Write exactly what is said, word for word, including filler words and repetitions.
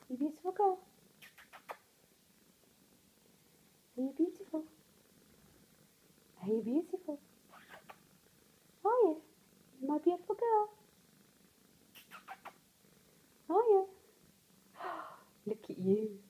You beautiful girl. Are you beautiful? Are you beautiful? Are you? My beautiful girl. Are you? Look at you.